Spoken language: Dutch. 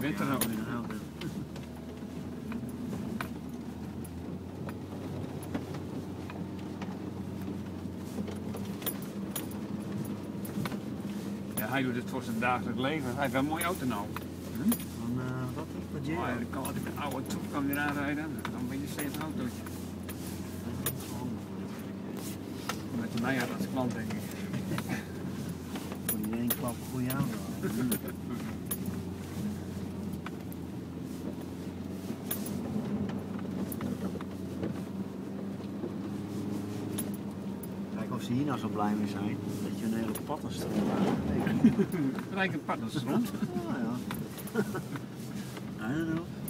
winterauto. Ja, hij doet het voor zijn dagelijks leven. Hij heeft wel een mooie auto nou. Wat jij? Dan kan altijd met een oude troep kan weer aanrijden. Dan ben je steeds een autootje. Met mij had als klant denk ik. Voor iedereen klap een goede auto. Kijk of ze hier nou zo blij mee zijn. Dat je een hele paddenstroom hebt. Rijke paddenstroom. Ja, ja. I don't know.